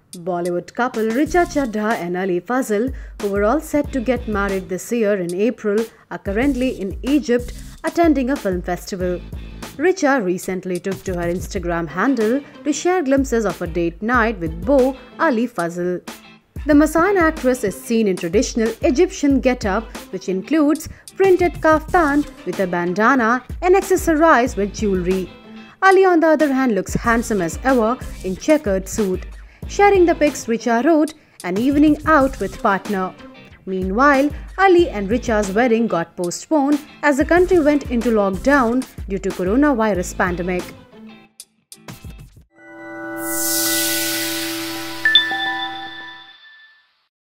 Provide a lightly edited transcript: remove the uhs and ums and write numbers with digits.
Bollywood couple Richa Chadha and Ali Fazal, who were all set to get married this year in April, are currently in Egypt attending a film festival. Richa recently took to her Instagram handle to share glimpses of a date night with beau Ali Fazal. The Masan actress is seen in traditional Egyptian get-up, which includes printed kaftan with a bandana and accessorized with jewelry. Ali, on the other hand, looks handsome as ever in checkered suit. Sharing the pics, Richa wrote, "An evening out with partner." Meanwhile, Ali and Richa's wedding got postponed as the country went into lockdown due to coronavirus pandemic.